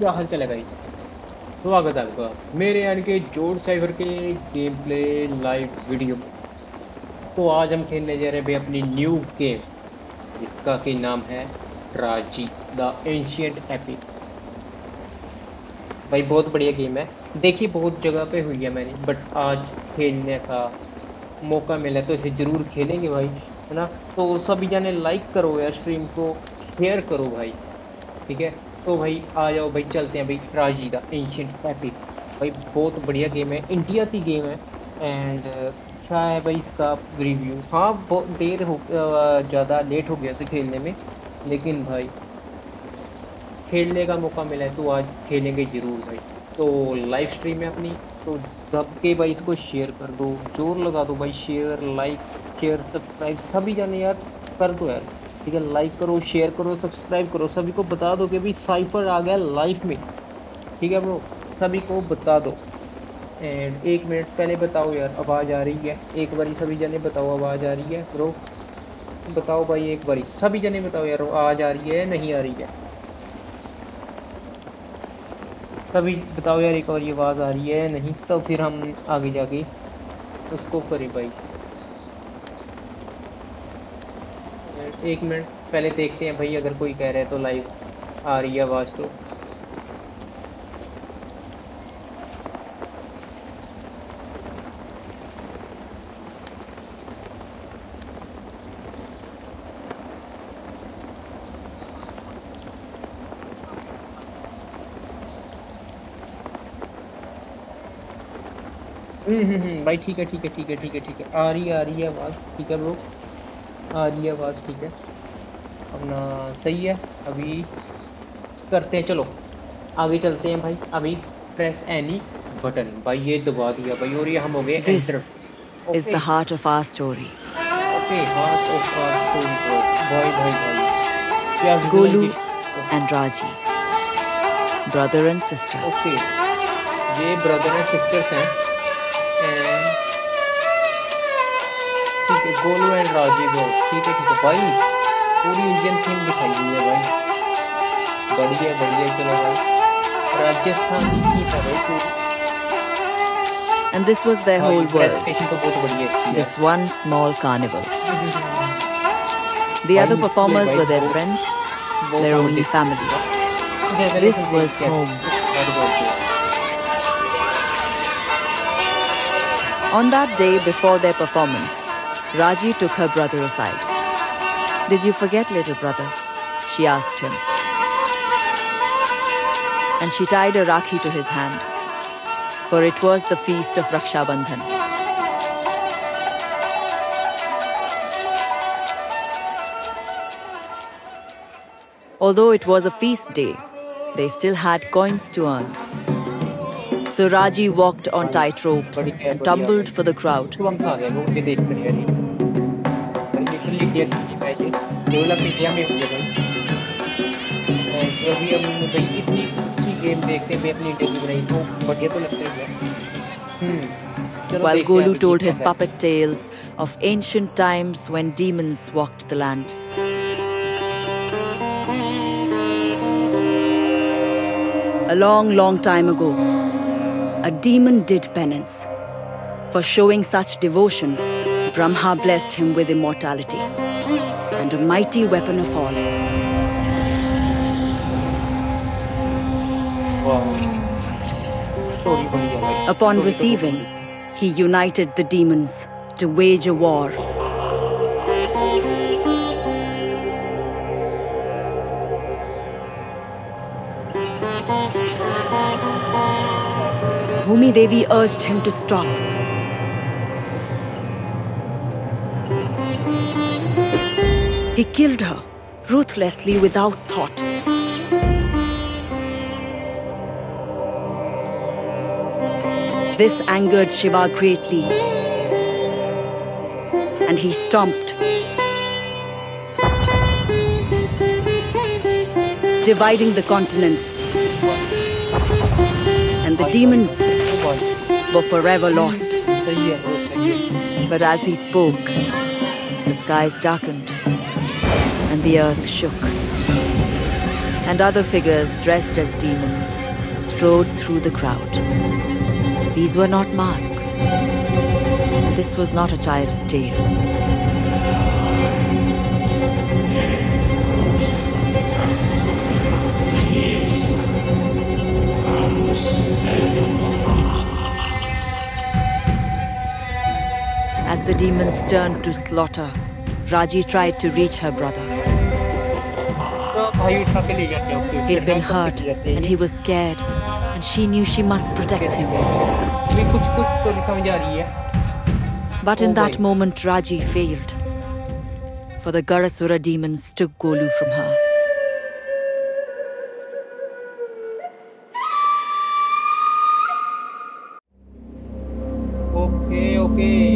क्या हाल चाल है भाई। स्वागत है आपका मेरे यानी कि जोर साइबर के गेम प्ले लाइव वीडियो में। तो आज हम खेलने जा रहे हैं भाई अपनी न्यू गेम, जिसका कि नाम है राजी द एंशियंट एपिक। भाई बहुत बढ़िया गेम है। देखी बहुत जगह पे हुई है मैंने, बट आज खेलने का मौका मिला तो इसे जरूर खेलेंगे भाई, है ना। तो सभी जाने लाइक करो यार, स्ट्रीम को शेयर करो भाई। ठीक है। तो भाई आ जाओ भाई, चलते हैं भाई राजी द एंशियंट एपिक। भाई बहुत बढ़िया गेम है, इंडिया की गेम है। एंड अच्छा है भाई इसका रिव्यू। हाँ बहुत देर हो, ज़्यादा लेट हो गया इसे खेलने में, लेकिन भाई खेलने का मौका मिला है तो आज खेलेंगे जरूर भाई। तो लाइव स्ट्रीम है अपनी, तो दब के भाई इसको शेयर कर दो, जोर लगा दो भाई, शेयर लाइक शेयर सब्सक्राइब सभी जाने यार, कर दो यार। ठीक है, लाइक करो शेयर करो सब्सक्राइब करो, सभी को बता दो कि भाई साइफर आ गया लाइफ में। ठीक है ब्रो, सभी को बता दो। एंड 1 मिनट पहले बताओ यार, आवाज आ रही है? एक बारी सभी जने बताओ, आवाज आ रही है ब्रो? बताओ भाई, एक बारी सभी जने बताओ यार, आवाज आ रही है नहीं आ रही है? सभी बताओ यार, एक बार ये आवाज आ रही है नहीं तो फिर हम आगे जाके उसको करें भाई। 1 मिनट पहले देखते हैं भाई, अगर कोई कह रहा है तो लाइव आ रही है आवाज तो। भाई ठीक है ठीक है ठीक है ठीक है ठीक है, आ रही है आवाज, ठीक है ब्रो। आ रही है आवाज, ठीक है अपना। सही है। अभी करते हैं, चलो आगे चलते हैं भाई। अभी प्रेस एनी बटन भाई, ये दबा दिया भाई और ये हम हो गए enter. This is okay. the heart of our story. Okay, heart of our story bro. भाई भाई भाई, क्या Golu visualization bro. and Raji, brother and sister. Okay, ये ब्रदर एंड सिस्टर्स हैं। एंड ठीक है, गोलू एंड राजीव ब्रो, ठीक है भाई। पूरी इंडियन थीम दिखाई हुई है भाई। बढ़िया चलो भाई, राजस्थानी थीम है भाई पूरी। And this was their भाई whole world. प्रेजेंटेशन तो बहुत बढ़िया अच्छी है। This one small carnival. Hmm. The भाई other इसमें performers भाई were their बहुत friends, बहुत their हम only देखते family. हैं। ठीक है, पहले This सुनते हैं was क्या home. उसके बाद बोलते हैं। On that day before their performance, Raji took her brother aside. Did you forget, little brother? She asked him. And she tied a rakhi to his hand, for it was the feast of Raksha Bandhan. Although it was a feast day, they still had coins to earn. So Raji walked on भाई tight ropes and बढ़िया tumbled भाई, for the crowd. Goosebumps आ गए वो मुझे देख कर यार। ये भाई लिटिल इंडिया की टीम है, ये डेवलप इंडिया में हुई है भाई। एंड जो भी हम भाई इतनी अच्छी गेम देखते हैं भाई, अपनी इंडिया की बनाई, तो बढ़िया तो लगता ही है। हम्म। चलो While देखते हैं Golu अब ये told क्या his है। puppet tales of ancient times when demons walked the lands. A long, long time ago, a demon did penance. For showing such devotion, Brahma blessed him with immortality and a mighty weapon of all. वाह, story बढ़िया भाई, Upon story तो बहुत receiving, बढ़िया। he united the demons to wage a war. Bhumi Devi urged him to stop. He killed her ruthlessly without thought. This angered Shiva greatly, and he stomped, dividing the continents, and the भाई भाई demons भाई ओ भाई। were forever lost. सही है bro, सही है। But as he spoke, the skies darkened, and the earth shook. and other figures dressed as demons strode through the crowd. These were not masks. This was not a child's tale. As the demons turned to slaughter, Raji tried to reach her brother. He'd been hurt and he was scared, and she knew she must protect him. But in that moment, Raji failed, for the Garasura demons took Golu from her. Okay.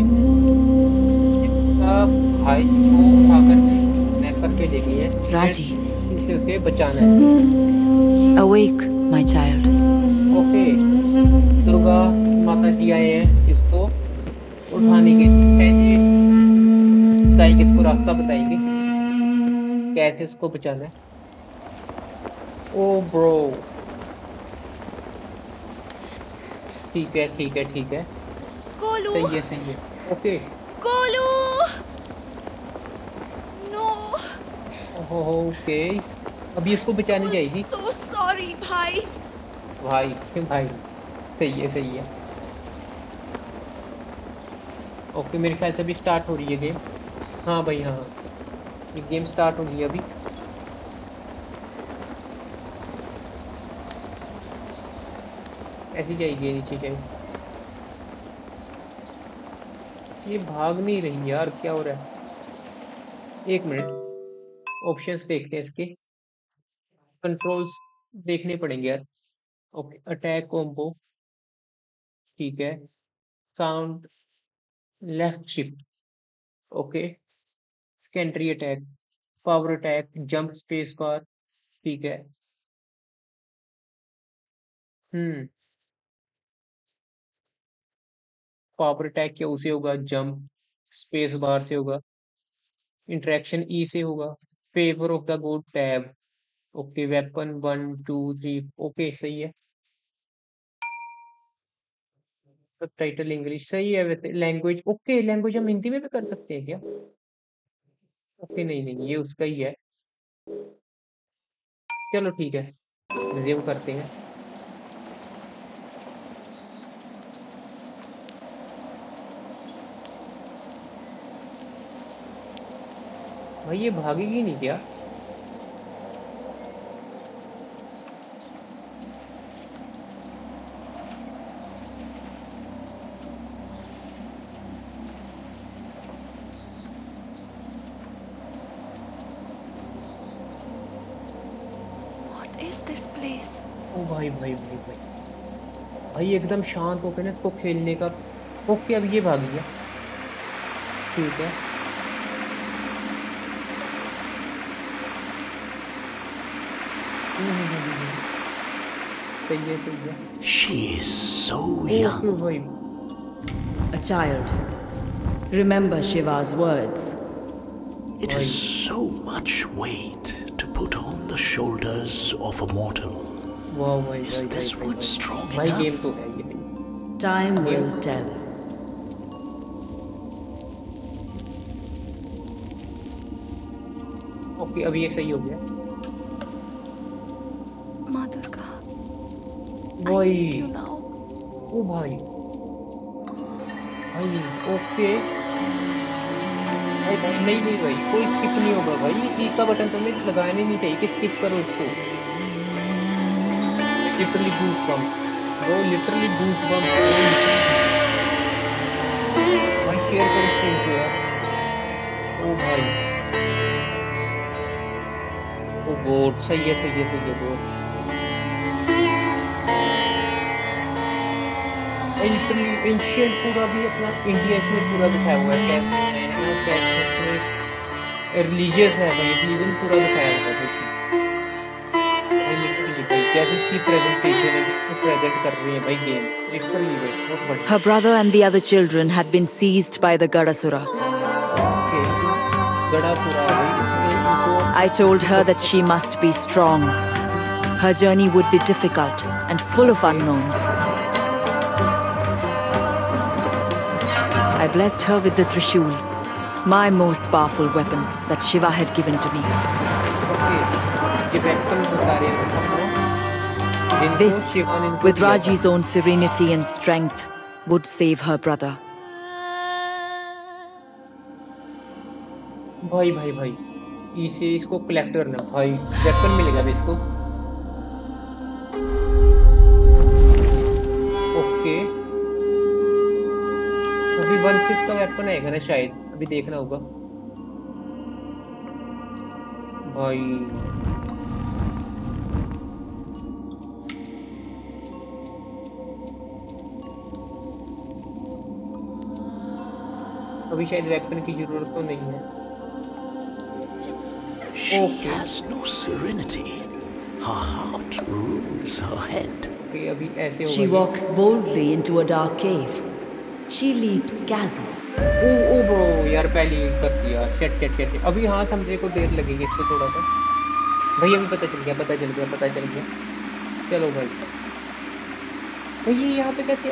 भाई को उठाकर snapper पे ले गई है। Raji, इसे उसे बचाना है। awake, my child. Okay, Durga माता जी आए हैं इसको उठाने के लिए। बताएंगे इसको रास्ता बताएंगे कैसे इसको बचाना है। ओ ब्रो, ठीक है। Golu! सही है। ओके। Golu! No! ओके, अभी इसको बचाने जाएगी। So sorry, भाई। भाई सही है। ओके, मेरे ख्याल से अभी स्टार्ट हो रही है गेम। हाँ भाई, हाँ, ये गेम स्टार्ट हो रही है अभी। ऐसी जाएगी नीचे जाए। ये भाग नहीं रही यार, क्या हो रहा है? एक मिनट, ऑप्शंस देखते हैं इसके। कंट्रोल्स देखने पड़ेंगे यार। ओके, अटैक कॉम्बो, ठीक है। Sound left shift, okay. Secondary attack, power attack, jump space bar, ठीक है। पावर अटैक क्या उसे होगा, जंप स्पेस बार से होगा। इंटरेक्शन ई से होगा। Favour of the god tab, okay. Weapon 1 2 3, okay सही है। सबटाइटल इंग्लिश सही है वैसे। लैंग्वेज, ओके, लैंग्वेज हम हिंदी में भी कर सकते हैं क्या? ओके, नहीं, ये उसका ही है। चलो ठीक है, रिज्यूम करते हैं। भाई ये भागेगी नहीं क्या? What is this place? ओ भाई भाई एकदम शांत होकर ना इसको खेलने का। ओके, अब ये भागी है, ठीक है। सही है। She is so okay young. भाई, A child. Remember Shiva's words. It is so much weight to put on the shoulders of a mortal. वाह भाई Is this one strong भाई enough? गेम तो है ये भाई। Time will tell. ओके, अब ये सही हो गया। माँ दुर्गा, वही, I need you now. ओ भाई, ओके भाई, नहीं भाई, कोई स्किप नहीं होगा भाई। ई का बटन तुम्हें लगाना ही नहीं चाहिए कि स्किप करो इसको। Literally goosebumps bro, literally goosebumps. भाई शेयर करो स्क्रीन को यार। ओ भाई, ओ गॉड, सही है गॉड। भाई लिटरली एंशियंट पूरा भी अपना इंडिया इसमें पूरा दिखाया हुआ है। कैसे इसमें रिलीजियस है भाई, रिलीजन पूरा दिखाया हुआ है भाई। लिटरली भाई जैसे इसकी प्रेजेंटेशन है, जिसको प्रेजेंट कर रहे हैं भाई गेम, लिटरली भाई बहुत बढ़िया। Her brother and the other children had been seized by the Garasura. गड़ा पूरा भाई इसमें इनको। I told her that she must be strong, Her journey would be difficult and full of unknowns. I blessed her with the Trishul, my most powerful weapon that Shiva had given to me. Okay, ये weapon बता रहे हैं अपना, जिनको This, Shiva ने इनको with दिया था। Raji's own serenity and strength, would save her brother. भाई भाई भाई, इसे इसको कलेक्ट करना भाई, वेपन मिलेगा अभी इसको। ओके, अभी 1/6 का वेपन आएगा ना शायद, अभी देखना होगा भाई। अभी शायद वेपन की जरूरत तो नहीं है। She Okay. has no serenity. Her heart rules her head. Okay, अभी ऐसे होगा She ये। walks boldly into a dark cave. She leaps chasms. ओ ओ ब्रो यार, पहले ही कर दिया, शेट शेट शेट। अभी हाँ समझने को देर लगेगी इसको थोड़ा सा। भाई अभी पता चल गया, पता चल गया, पता चल गया। चलो भाई, भाई ये यहाँ पे कैसे?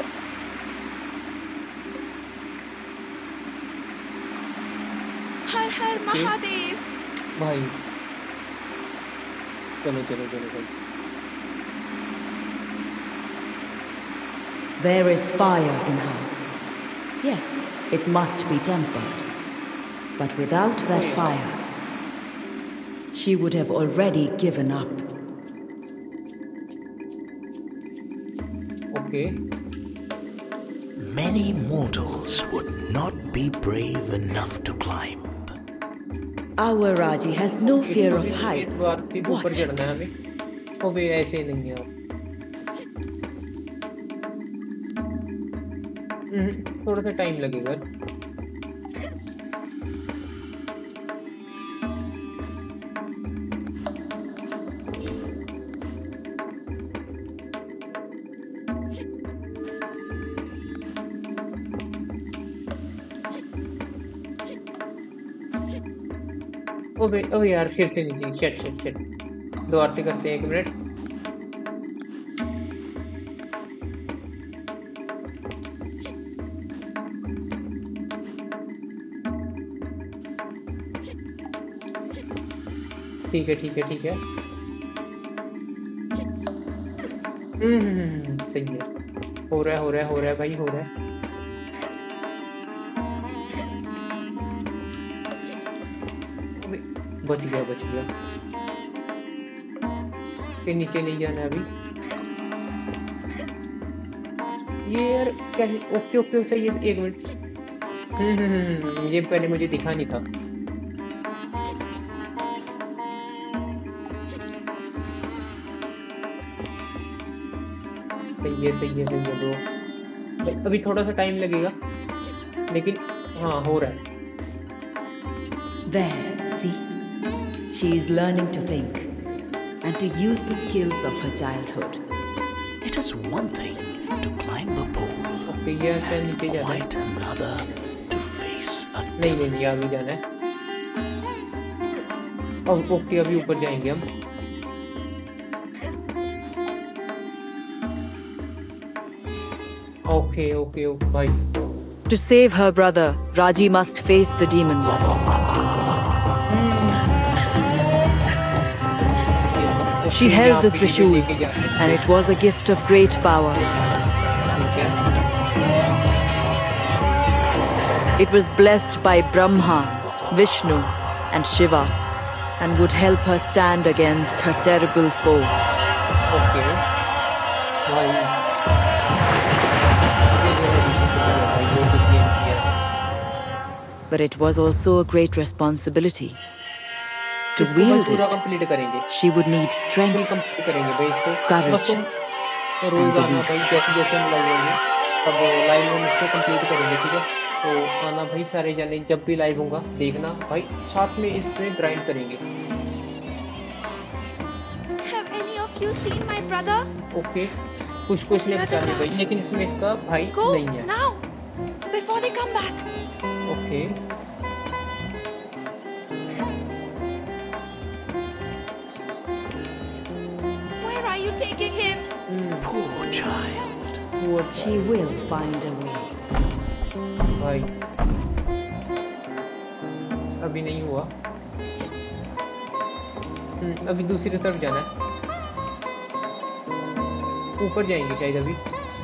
हर हर महादेव। भाई चलो चलो चलो भाई। There is fire in her. Yes, it must be tempered. But without that fire, she would have already given up. Okay, Many mortals would not be brave enough to climb. Our Raji has no fear of heights. बार फिर ऊपर What? चढ़ना है हमें। अबे ऐसे ही नहीं यार। थोड़ा सा टाइम लगेगा। ओबे ओबे यार, फिर से नीचे, शेट शेट शेट। दोबारा से करते हैं, 1 मिनट। ठीक है ठीक है ठीक है। सही है, हो रहा है हो रहा है हो रहा है भाई, हो रहा है। अबे, बच गया बच गया। फिर नीचे नहीं जाना है अभी। ये यार कैसे? ओके ओके सही है, 1 मिनट। ये पहले मुझे दिखा नहीं था। सही है सही है सही है ब्रो। भाई अभी थोड़ा सा टाइम लगेगा, लेकिन हाँ हो रहा है। There, see? She is learning to think and to use the skills of her childhood. It is one thing to climb a pole, okay, ये शायद नीचे जाना है। quite another to face a नहीं नहीं नहीं, अभी जाना है। अब ओके, अभी ऊपर जाएंगे हम। ओके ओके ओके भाई। To save her brother, Raji must face the demons. She held the Trishul, and it was a gift of great power. ठीक है। It was blessed by Brahma, Vishnu, and Shiva, and would help her stand against her terrible foe. Okay भाई, But it was also a great responsibility. To इसको भाई wield पूरा it, complete करेंगे, she would need full strength. Complete करेंगे भाई इसको। Courage बस तुम रोज आना belief. भाई, जैसे जैसे हम लाइव होंगे अब लाइव में हम इसको कंप्लीट करेंगे, ठीक है? तो आना भाई सारे जाने, जब भी लाइव होगा देखना भाई, साथ में इसमें ग्राइंड करेंगे। Have any of you seen my brother? Okay, कुछ कुछ ने बचा लिया भाई, लेकिन इसमें इसका भाई Go नहीं है। now, before they come back. Okay Where are you taking him? Poor child. Poor She will find a way. भाई अभी नहीं हुआ। अभी दूसरी तरफ जाना है, ऊपर जाएंगे शायद अभी।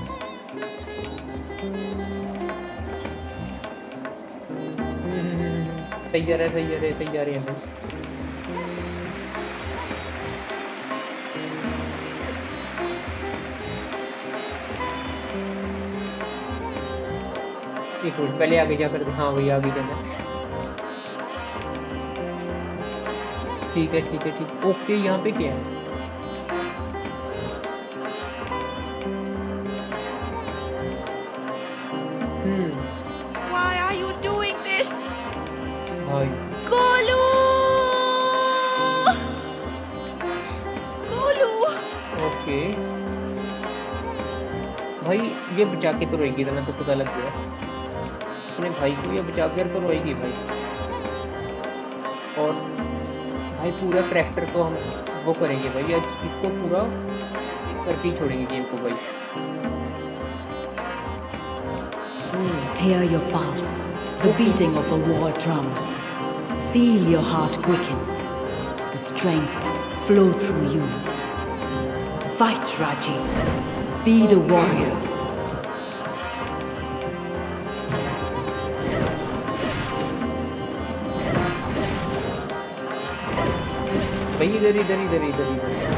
सही जा रहा है, सही जा रहा है, सही जा रहे हैं भाई। एक मिनट पहले आगे जाकर हाँ भैया आगे जाना है। ठीक है ठीक है ठीक। ओके यहाँ पे क्या है? Why are you doing this? भाई Golu! Golu! ओके भाई ये बचा के तो रोएगी, इतना तो पता लग गया अपने भाई को, ये बचा कर तो रोएगी भाई। और भाई पूरा ट्रैक्टर को हम वो करेंगे भाई, आज इसको पूरा करके ही छोड़ेंगे गेम को भाई। Hear your pulse, the beating of a war drum. Feel your heart quicken, the strength flow through you. Fight, Raji. Be the warrior. भाई इधर इधर इधर इधर इधर।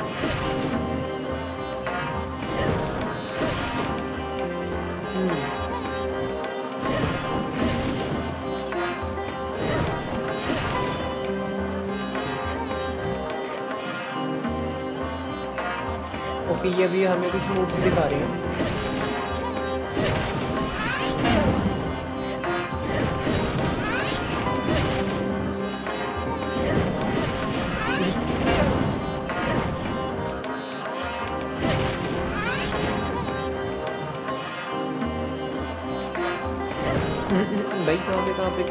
ओके ये भी हमें कुछ मूव दिखा रही है। भाई कहाँ पे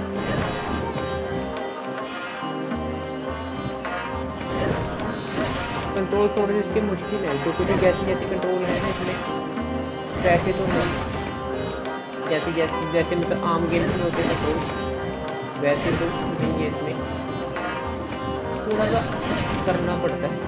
कंट्रोल थोड़े से इसके मुश्किल है, क्योंकि जो जैसे जैसे कंट्रोल है ना इसमें वैसे तो नहीं, जैसे जैसे जैसे मतलब आम गेम्स में होते कंट्रोल वैसे तो नहीं है इसमें, थोड़ा सा करना पड़ता है।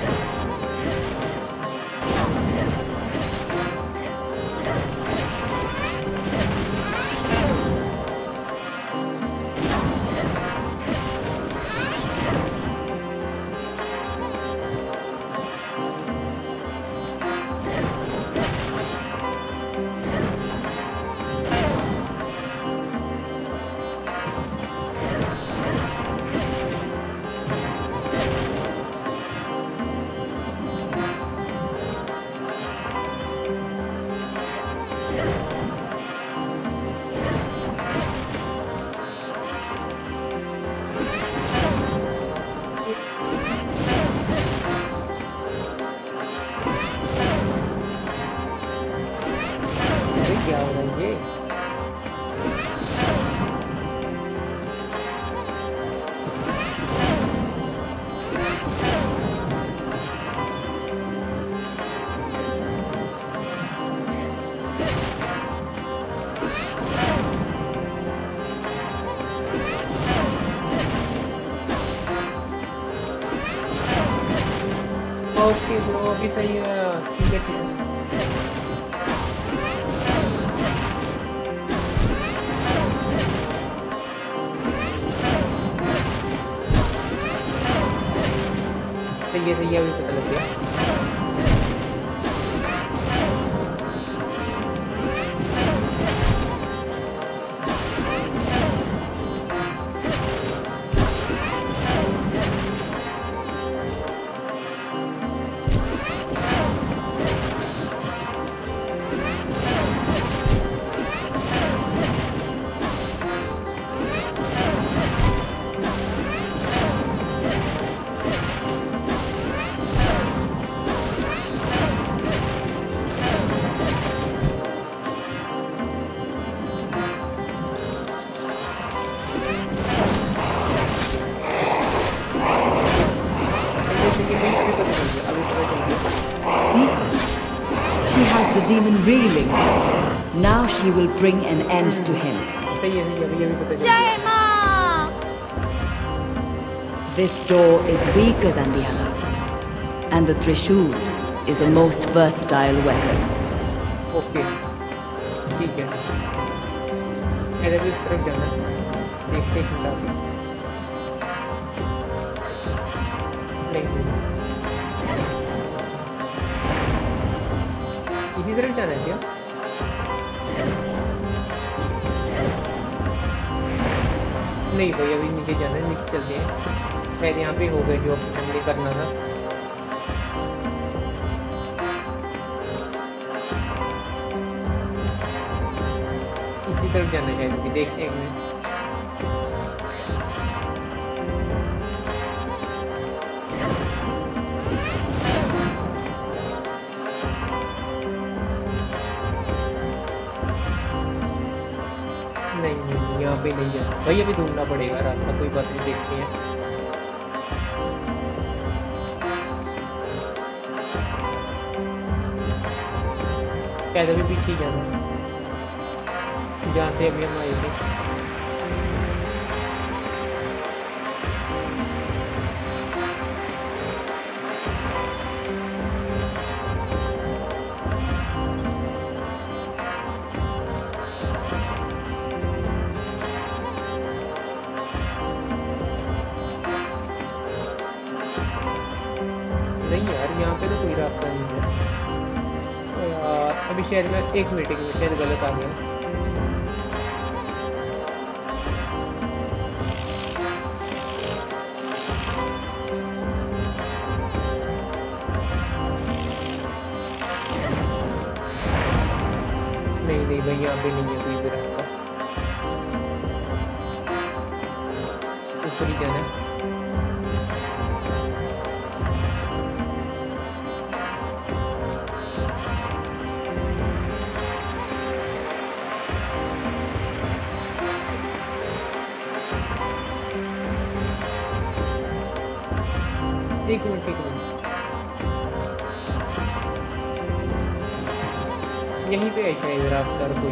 क्या हो रहा है ये? ओके ब्रो अभी सही है, ठीक है ठीक है। सही है अभी पता लग गया। reeling. Now she will bring an end to him. सही है भैया भी पता चल जय गया। माँ। This door is weaker than the other, and the Trishul is a most versatile weapon. Okay ठीक है, ऐसे भी इस तरफ जाना है। देखते हैं क्या होता है। नहीं इसी तरफ जाना है क्या? नहीं भाई अभी नीचे जाना है, नीचे चलते हैं। शायद यहाँ पे हो गए जो हमने करना था। इसी तरफ जाना है शायद, अभी देखते हैं एक मिनट। नहीं यहाँ पे नहीं जाना भाई, अभी ढूंढना पड़ेगा रास्ता। कोई बात नहीं, देखते हैं। शायद अभी पीछे ही जाना है जहाँ से अभी हम आए थे। नहीं यार यहाँ पे तो कोई रास्ता नहीं है यार। अभी शायद मैं एक मीटिंग में शायद गलत आ गया। नहीं भाई यहाँ पे नहीं है कोई भी रास्ता, ऊपर ही जाना है। एक मिनट यहीं पे है शायद रास्ता कोई।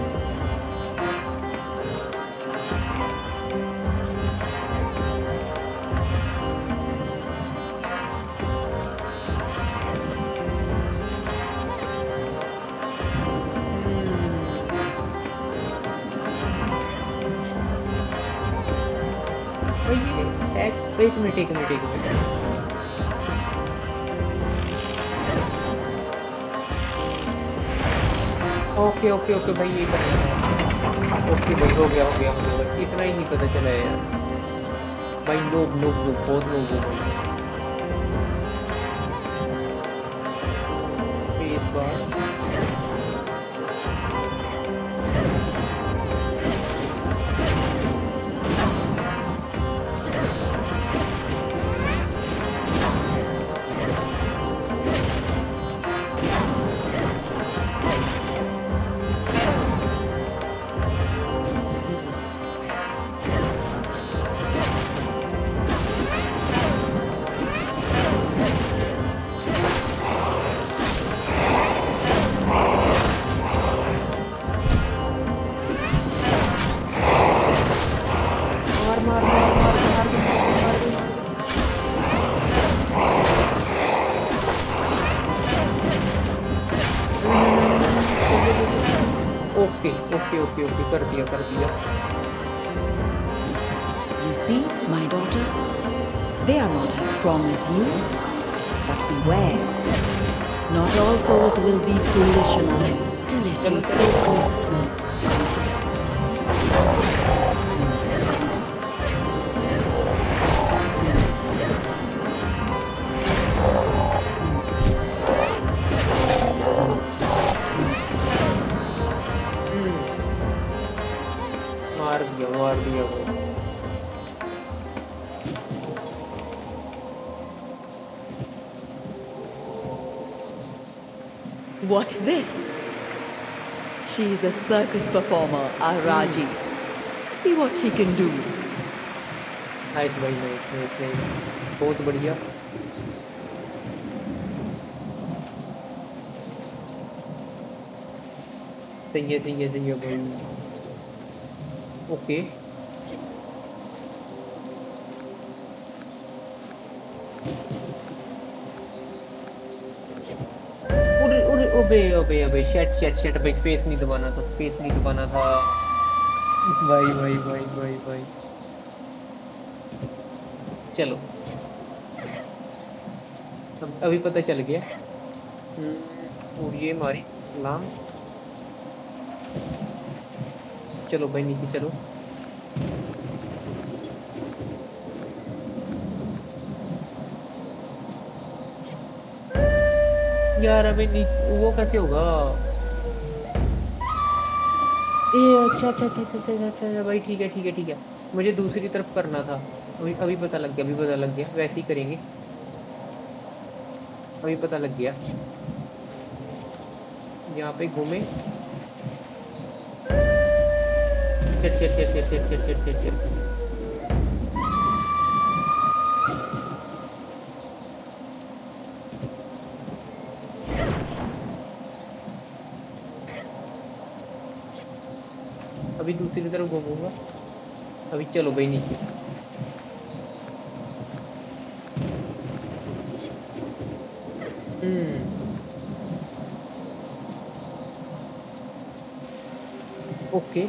एक मिनट ओके भाई ये करना है। ओके भाई हो गया इतना ही नहीं पता चला है यार। भाई लोग बहुत लोग हो भाई इस बार। ओके कर दिया। You see, my daughter, they are not as strong as you, but beware. Not all foes will be foolish enough to let you see corpse. मार दिया वो। Watch this. She is a circus performer, our Raji. See what she can do. Nice भाई, nice बहुत बढ़िया। सही है, सही है, सही है भाई। ओके। अरे अरे, ओबे ओबे ओबे, शेट शेट शेट भाई, स्पेस नहीं दबाना था, स्पेस नहीं दबाना था। भाई भाई भाई भाई भाई। चलो, अब अभी पता चल गया। और ये हमारी लाम। चलो भाई नीचे चलो। यार अबे वो कैसे होगा? ए अच्छा अच्छा अच्छा अच्छा अच्छा अच्छा अच्छा, अच्छा, भाई ठीक है ठीक है ठीक है। मुझे दूसरी तरफ करना था। अभी अभी पता लग गया, अभी पता लग गया, वैसे ही करेंगे। अभी पता लग गया। यहाँ पे घूमे। शेट शेट शेट शेट शेट शेट शेट शेट शेट। अभी दूसरी तरफ घूमूंगा। अभी चलो भाई नीचे। हम्म। ओके।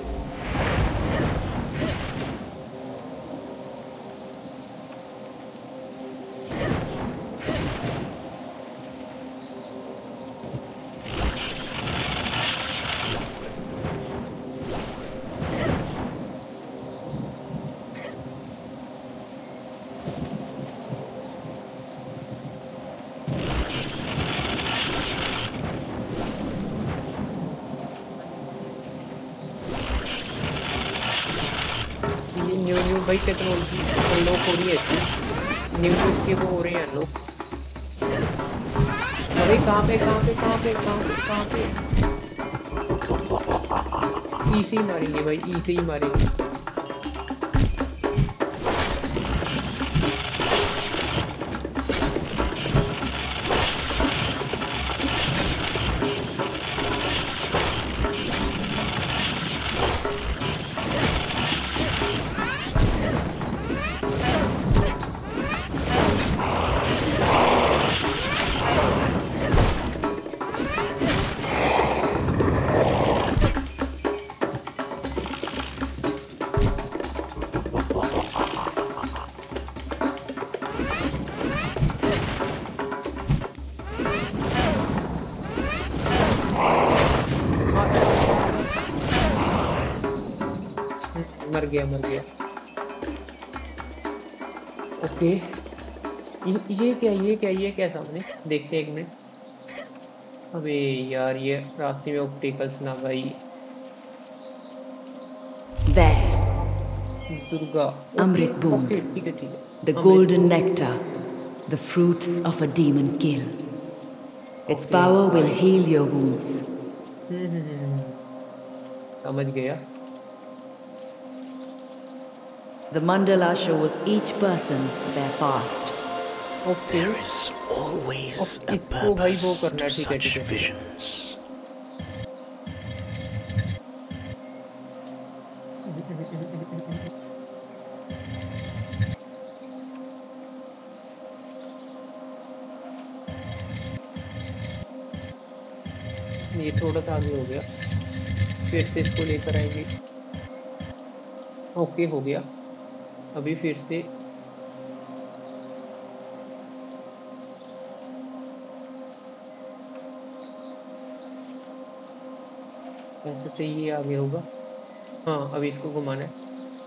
ये न्यू न्यू भाई टेक्नोलॉजी अनलॉक हो रही है इसकी। न्यू न्यू इसके वो हो रहे हैं अनलॉक। अबे कहाँ पे कहाँ पे कहाँ पे कहाँ पे कहाँ पे? ई से ही मारेंगे भाई, ई से ही मारेंगे। मार मार मार मार। मर गया मर गया। ओके। ये क्या, ये क्या, ये क्या सामने? देखते हैं एक मिनट। अबे यार, ये रास्ते में ऑब्स्टिकल्स ना भाई। There, Durga. Okay Amrit Boon, okay, ठीक है ठीक है। the अमृत golden बूंद। nectar, the fruits of a demon kill. Its okay power will nice. heal your wounds. समझ गया। The mandala shows each person their past. Okay. There is always okay, a इसको भाई वो purpose करना to है, ठीक है ठीक such है ठीक है। visions. ये थोड़ा सा आगे हो गया। फिर से इसको लेकर आएंगे। ओके हो गया। अभी फिर से। ऐसे से ये आगे होगा। हाँ, अभी इसको घुमाना है।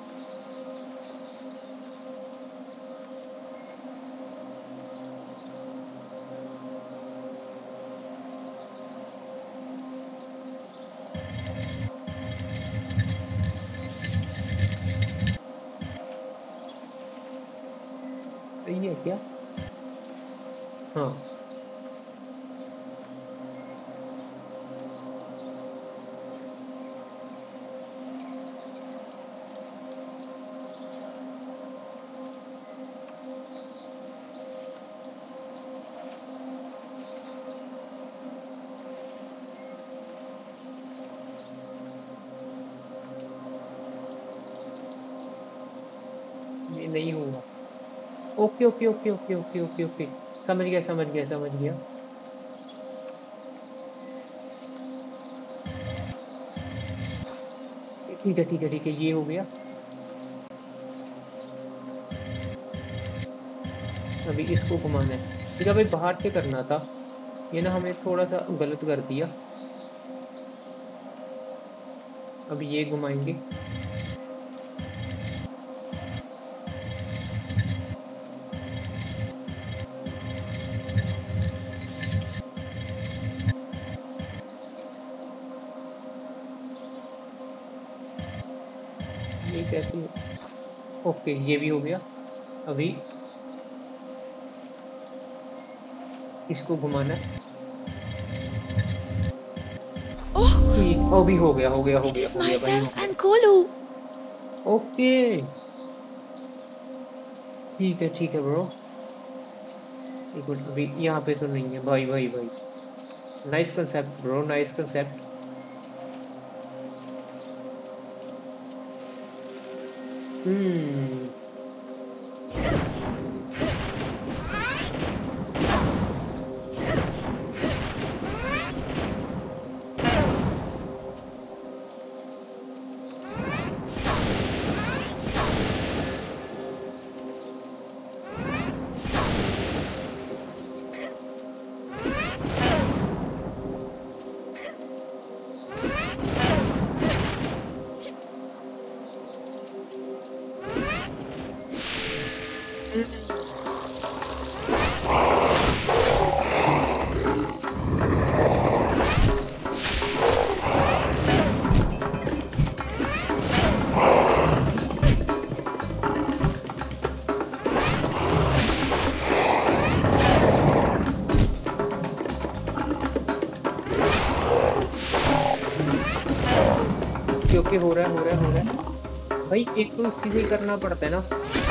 सही है क्या? हाँ। नहीं हुआ। Okay okay okay okay okay okay okay, समझ गया समझ गया समझ गया। ठीक है ठीक है ठीक है, ये हो गया। अभी इसको घुमाना है। ठीक है भाई, बाहर से करना था ये ना, हमने थोड़ा सा गलत कर दिया। अभी ये घुमाएंगे। ये कैसे? ओके, ये भी हो गया। अभी इसको घुमाना है। Oh, ठीक, अभी हो गया हो गया हो it गया is हो गया भाई, हो myself गया। and Kolu. ओके, ठीक है ब्रो। एक मिनट, अभी यहाँ पे तो नहीं है भाई भाई भाई। Nice concept bro, nice concept. हम्म। ओके ओके, हो रहा है हो रहा है हो रहा है भाई। एक तो इसी से ही करना पड़ता है ना।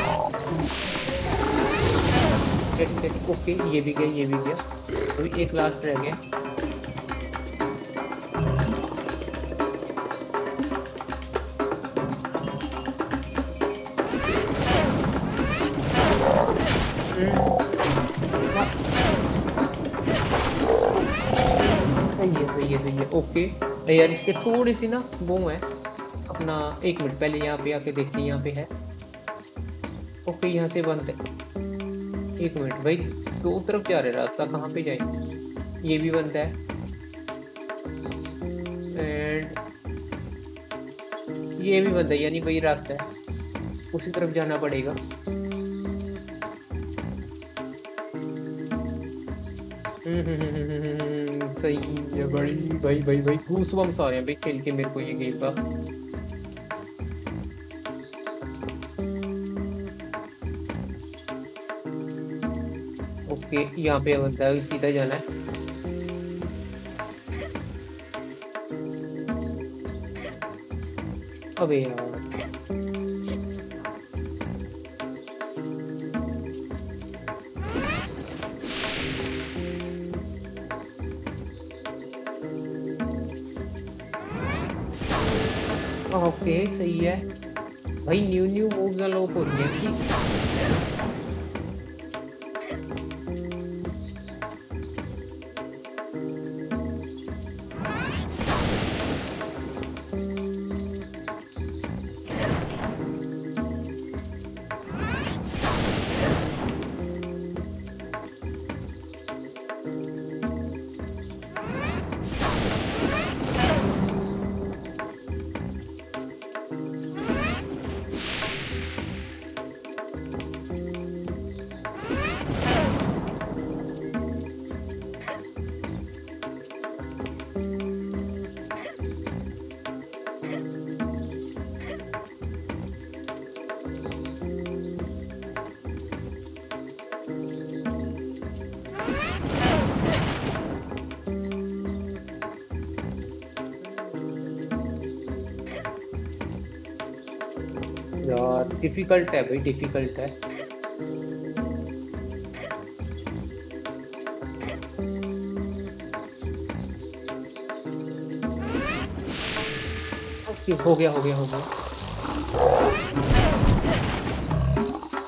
ठीक है, ओके, ये भी गया ये भी गया। अभी एक लास्ट रह गया। सही है सही है सही है। ओके यार, इसके थोड़ी सी ना वो है अपना। एक मिनट, पहले यहाँ पे आके देखते हैं, यहाँ पे है। ओके, यहाँ से बंद है। एक मिनट भाई, दो तरफ जा रहे, रास्ता कहाँ पे जाए? ये भी बंद है। एंड ये भी बंद है, यानी वही रास्ता है, उसी तरफ जाना पड़ेगा। सही है भाई भाई भाई भाई, गूज़बम्स आ रहे हैं भाई खेल के मेरे को ये गेम का। ओके, यहाँ पे बनता है, सीधा जाना है। अबे यार, ओके सही है भाई। न्यू न्यू मूव्स अनलॉक हो रही है इसकी। यार डिफिकल्ट है भाई, डिफिकल्ट है। ओके, हो गया हो गया हो गया।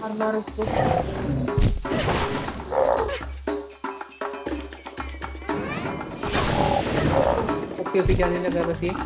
मार उसको। ओके ओके जाने लगा बस ये।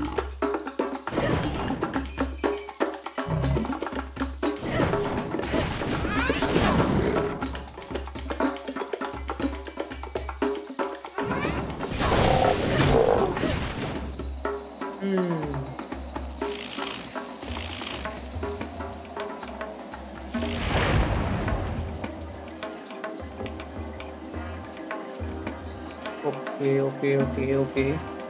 Okay okay okay okay.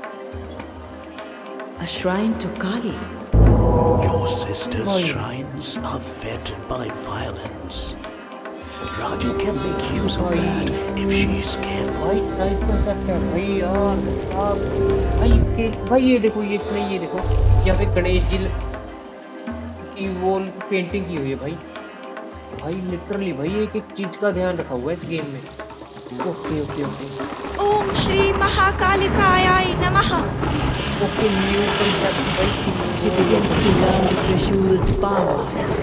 A shrine to Kali. Your sister's Boy. shrines are fed by violence. Raju can make use of Boy. that if she's careful. भाई नाइस कंसेप्ट है भाई यार साहब। भाई ये देखो ये इसमें ये देखो यहाँ पे गणेश जी की वो पेंटिंग की हुई है भाई। भाई लिटरली भाई एक एक चीज का ध्यान रखा हुआ है इस गेम में। Okay okay okay Om Shri Mahakalikayai Namaha. Okay new concept She भाई। begins to learn the Trishul's power.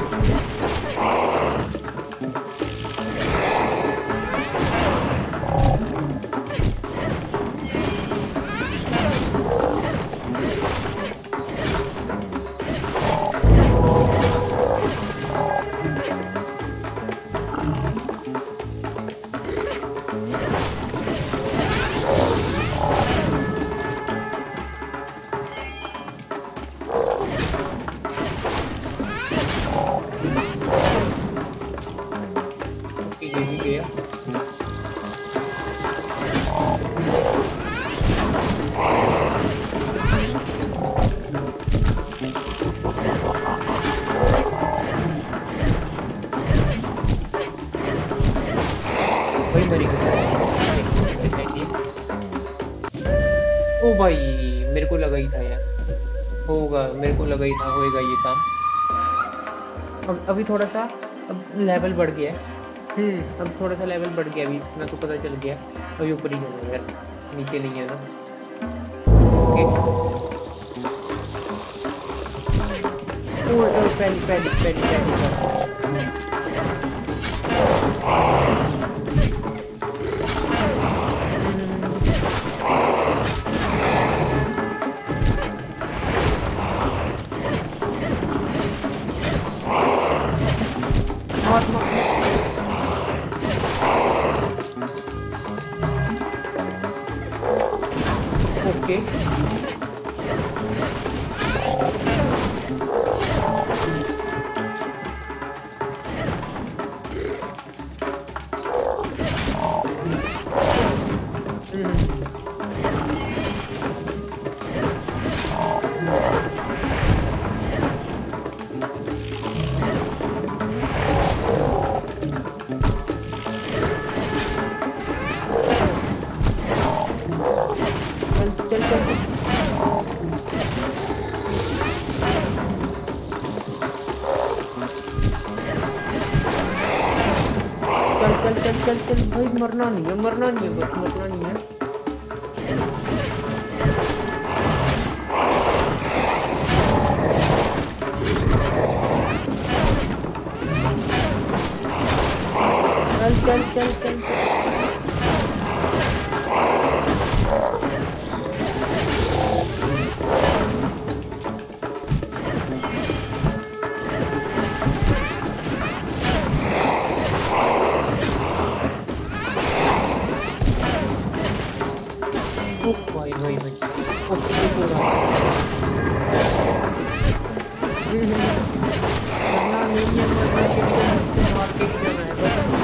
ये भी गया। भाई मरी गई। ओ भाई मेरे को लगा ही था यार होगा, मेरे को लगा ही था होएगा ये काम। अब अभी थोड़ा सा अब लेवल बढ़ गया है। अब थोड़ा सा लेवल बढ़ गया अभी इतना तो पता चल गया। अभी ऊपर ही जाना है यार, नीचे नहीं है ना। ओके पहली पहली पहली पहली ओके चल चल चल चल चल चल चल चल भाई मरना नहीं है, मरना नहीं है, बस मरना नहीं है। चल चल चल चल ओ भाई भाई भाई ओके हो रहा मरना नहीं है, मरना है, मार के ही जाना है बस।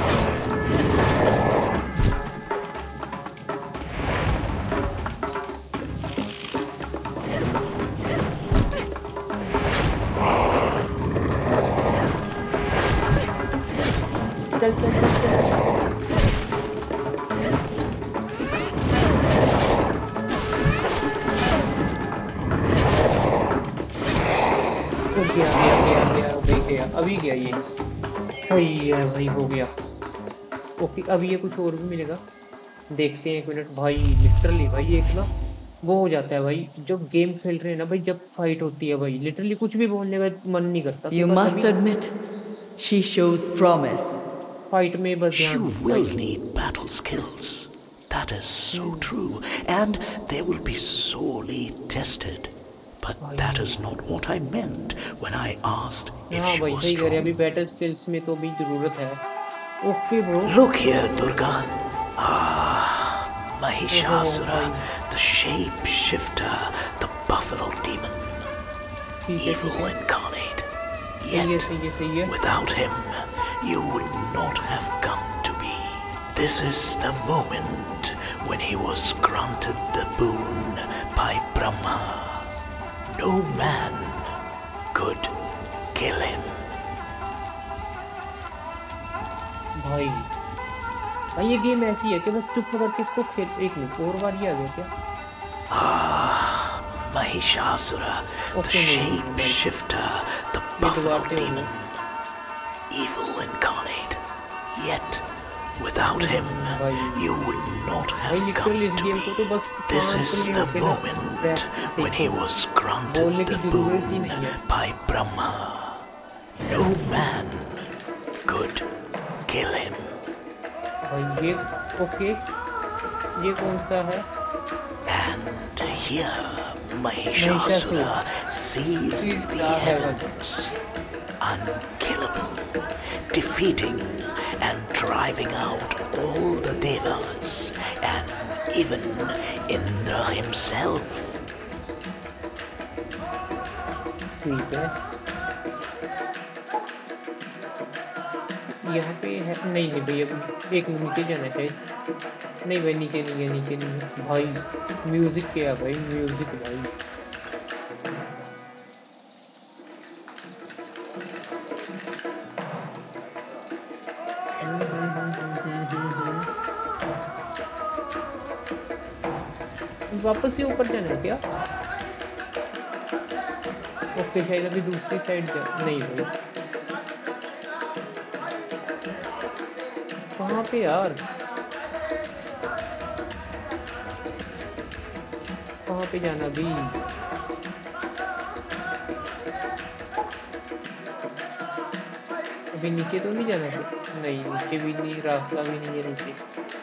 चल चल चल चल गया अभी गया ये सही है भाई हो गया। ओके अभी ये कुछ और भी मिलेगा, देखते हैं एक मिनट भाई। लिटरली भाई एक ना वो हो जाता है भाई जब गेम खेल रहे हैं ना भाई, जब फाइट होती है भाई लिटरली कुछ भी बोलने का मन नहीं करता। You must admit, She shows promise. Fight में बस ध्यान You दो will भाई। need battle skills. That is so true, and they will be sorely tested. But that is not what I meant when I asked if हाँ she भाई was सही कह रहे हैं, अभी strong. बैटल स्किल्स में तो अभी जरूरत है। Okay bro. Look here, Durga. Mahishasura, भाई the shapeshifter, the buffalo demon, ठीक है evil ठीक है incarnate. सही है Yet, सही है सही है। without him, you would not have come to be. This is the moment when he was granted the boon by Brahma. No man could kill him. भाई भाई ये गेम ऐसी है कि बस चुप करके इसको खेल। एक मिनट और बार ये आ गया क्या? Mahishasura, the Okay, no, no, no, shapeshifter, the ये buffalo दोबारा से हो demon, गया। evil incarnate. Yet, without him, भाई you would not भाई have लिटरली come इस to गेम को तो be. बस This कान is सुनने the होते ना। moment when he देखो was बोलने granted की the जरूरत ही boon नहीं है। by Brahma. No man could kill him. भाई ये ओके ये कौन सा है? And here Mahishasura seized Seized the the heavens, unkillable, defeating and driving out all the devas and even Indra himself. ठीक है यहाँ पे है नहीं नहीं भैया एक मिनट नीचे जाना है शायद। नहीं भाई नीचे नहीं है नीचे नहीं है भाई। म्यूजिक क्या है भाई म्यूजिक भाई। वापस से ऊपर जाना है क्या? ओके शायद अभी दूसरी साइड जा नहीं भाई कहाँ पे यार? कहाँ पे जाना अभी? अभी नीचे तो नहीं जाना फिर? नहीं नीचे भी नहीं रास्ता भी नहीं है नीचे।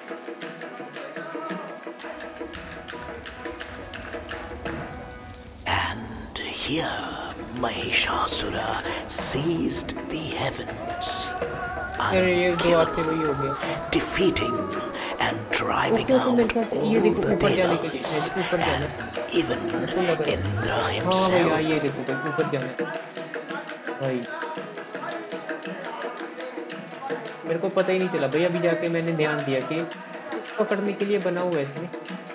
And here Mahishasura seized the heavens, अरे ये दो से वही हो गया। defeating and driving ओके तो मेरे out ख्याल से ये all देखो the ऊपर जाने के लिए devas है ऊपर जाना है। and even मेरे को लग रहा है Indra हाँ भैया ये himself. देखो भाई ऊपर जाना है भाई। मेरे को पता ही नहीं चला भाई अभी जाके मैंने ध्यान दिया कि कुछ पकड़ने के लिए बना हुआ है इसमें।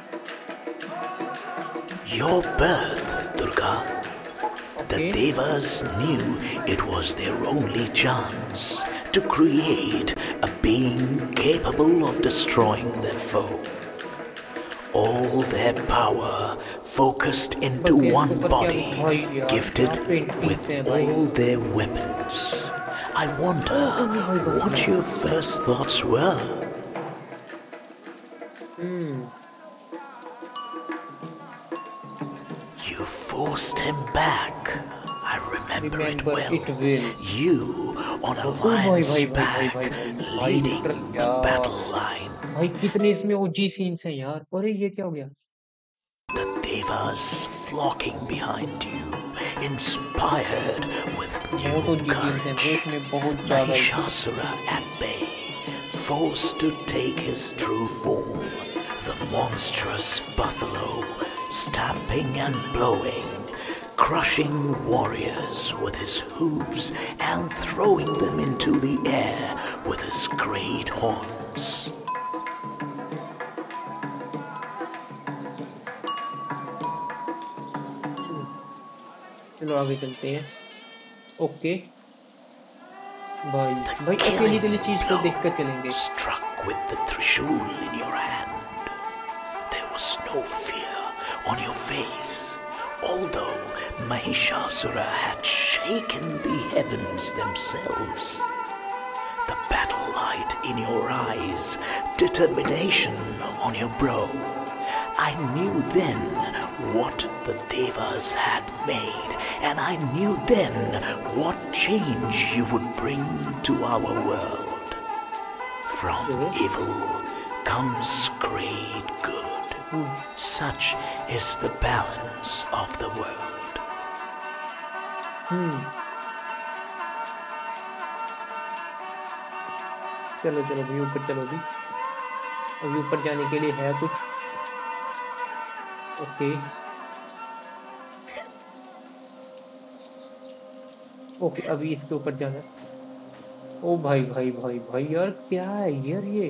Your birth, Durga. The okay devas knew it was their only chance to create a being capable of destroying their foe. All their power focused into बस ये one ऊपर क्या body, भाई यार gifted क्या पेंटिंग्स with हैं भाई। all their weapons. I wonder भाई बस what यार। your first thoughts were. You forced him back. I remember it Remember well. it will. You on a ओ भाई lion's भाई भाई भाई back, भाई भाई भाई leading लिटरल the यार battle line. भाई कितने इसमें ओजी सीन्स हैं यार। अरे ये क्या हो गया? The devas flocking behind you, inspired with new बहुत ओजी सीन्स हैं courage. इसमें बहुत ज्यादा ही। Mahishasura at bay, forced to take his true form, the monstrous buffalo, stamping and blowing, crushing warriors with his hooves and throwing them into the air with his great horns. चलो आगे चलते हैं। Okay भाई The भाई अकेली killing चीज को देख कर blow चलेंगे। struck with the trishul in your hand. There was no fear on your face, although Mahishasura had shaken the heavens themselves. The battle light in your eyes, determination on your brow, I knew then what the Devas had made, and I knew then what change you would bring to our world. From evil comes great good. Such is the balance of the world. चलो चलो भाई ऊपर चलो भी। अभी ऊपर जाने के लिए है कुछ? ओके ओके, अभी इसके ऊपर जाना है। ओ भाई भाई भाई भाई यार, क्या है यार ये?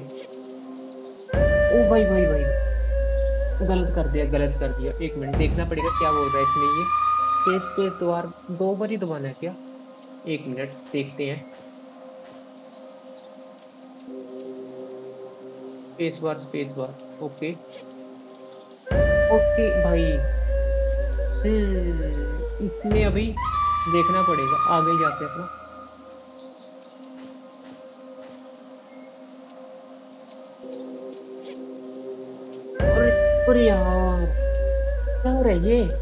ओ भाई भाई भाई, गलत कर दिया, गलत कर दिया। एक मिनट, देखना पड़ेगा क्या बोल रहा है इसमें ये। स्पेस स्पेस द्वार 2 बार ही दबाना है क्या? एक मिनट देखते हैं। Space bar. ओके ओके भाई। इसमें अभी देखना पड़ेगा आगे जाके अपना। अरे यार, क्या हो रहा है ये?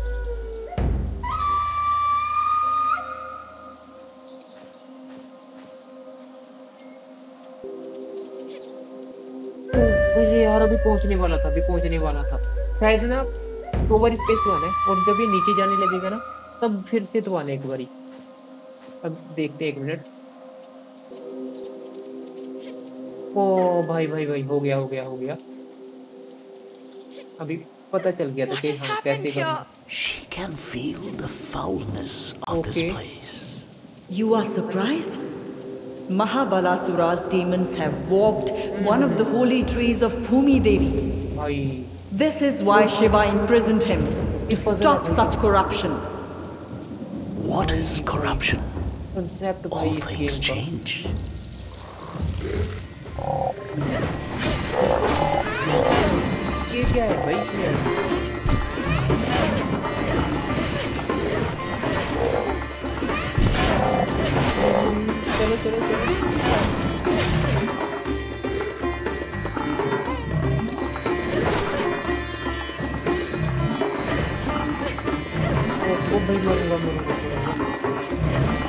अरे यार, अभी पहुंचने वाला था, अभी पहुंचने वाला था शायद ना। 2 बार स्पेस दबाना है और जब ये नीचे जाने लगेगा ना तब फिर से दबाना एक बारी। अब देखते हैं, 1 मिनट। ओ भाई भाई भाई, हो गया हो गया हो गया। अभी पता चल गया था What कि has हाँ happened कैसे करना। here? She can feel the foulness of this okay place. You are surprised? Mahabalasura's demons have warped one of the holy trees of Bhumi Devi. भाई, This is why Shiva imprisoned him, ये to puzzle है stop भाई। such corruption. What is corruption? Concept भाई All इस things game का। change. ये क्या है भाई इसमें? चलो चलो चलो। ओ भाई, मरूंगा मरूंगा मरूंगा।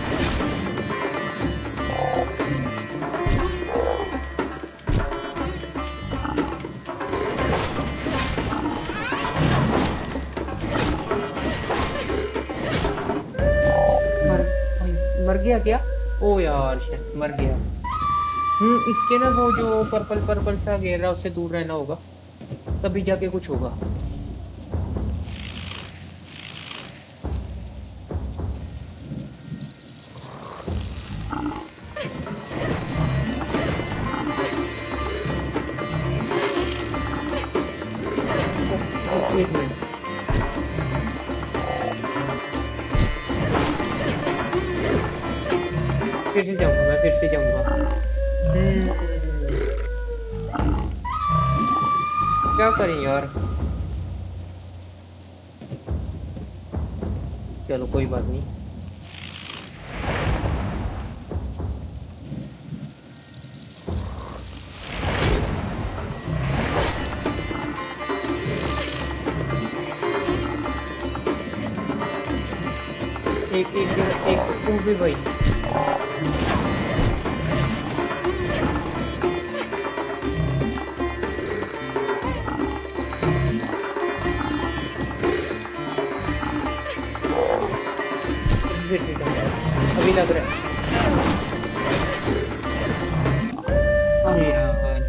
मर भाई, मर गया क्या? ओ यार शिट, मर गया। इसके ना वो जो पर्पल पर्पल सा घेरा उससे दूर रहना होगा, तभी जाके कुछ होगा। एक मिनट, फिर से जाऊंगा, मैं फिर से जाऊंगा। क्या करें यार? चलो कोई बात नहीं। एक एक जगह एक वो भी भाई। फिर से जाऊंगा, अभी लग रहा है। अरे यार,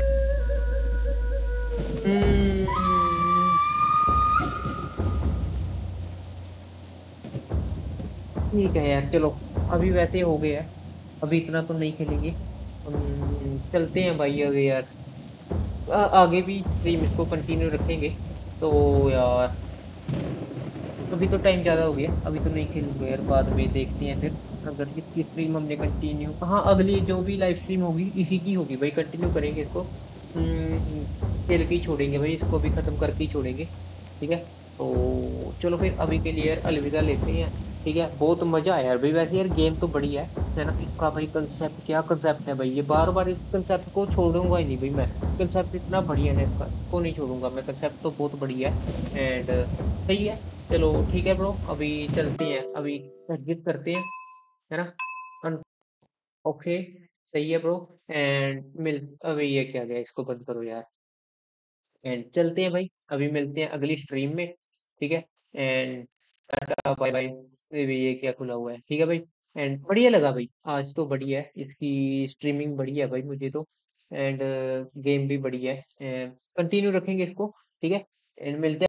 ठीक है यार, चलो अभी वैसे हो गया है, अभी इतना तो नहीं खेलेंगे। चलते हैं भाई आगे यार। आगे भी स्ट्रीम इसको कंटिन्यू रखेंगे तो यार। अभी तो टाइम ज़्यादा हो गया, अभी तो नहीं खेलूंगा यार, बाद में देखते हैं फिर। अगर इसकी स्ट्रीम हमने कंटिन्यू, हाँ अगली जो भी लाइव स्ट्रीम होगी इसी की होगी भाई, कंटिन्यू करेंगे इसको। खेल के ही छोड़ेंगे भाई, इसको भी ख़त्म करके ही छोड़ेंगे। ठीक है, तो चलो फिर अभी के लिए यार अलविदा लेते हैं। ठीक है, बहुत मजा आया यार भाई। वैसे यार गेम तो बढ़िया है ना। इसका भाई कंसेप्ट, क्या कंसेप्ट है भाई, ये बार बार इस कंसेप्ट को छोड़ूंगा ही नहीं भाई मैं। कंसेप्ट इतना बढ़िया है ना इसका, इसको नहीं छोड़ूंगा मैं। कंसेप्ट तो बहुत बढ़िया है एंड सही है। चलो ठीक है ब्रो, अभी चलते हैं, अभी एग्जिट करते हैं, है ना। ओके, सही है ब्रो। एंड मिल, अभी ये क्या गया, इसको बंद करो यार। एंड चलते हैं भाई, अभी मिलते हैं अगली स्ट्रीम में। ठीक है, एंड टाटा बाय बाय। ये क्या खुला हुआ है, ठीक है भाई। एंड बढ़िया लगा भाई, आज तो बढ़िया है, इसकी स्ट्रीमिंग बढ़िया है भाई मुझे तो। एंड गेम भी बढ़िया है, कंटिन्यू रखेंगे इसको। ठीक है, एंड मिलते हैं।